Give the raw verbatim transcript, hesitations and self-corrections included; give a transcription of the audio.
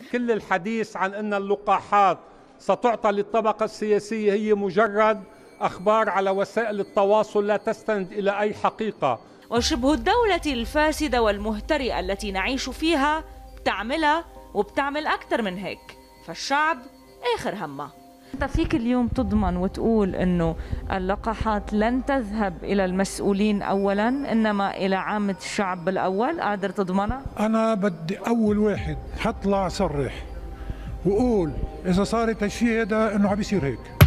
كل الحديث عن أن اللقاحات ستعطى للطبقة السياسية هي مجرد أخبار على وسائل التواصل لا تستند إلى أي حقيقة. وشبه الدولة الفاسدة والمهترئة التي نعيش فيها بتعملها وبتعمل أكثر من هيك، فالشعب آخر همه. أنت فيك اليوم تضمن وتقول أنه اللقاحات لن تذهب إلى المسؤولين أولا إنما إلى عامة الشعب بالأول؟ قادر تضمنها؟ أنا بدي أول واحد حطلع صرح وقول إذا صارت هالشيء هذا إنه عم بيصير هيك.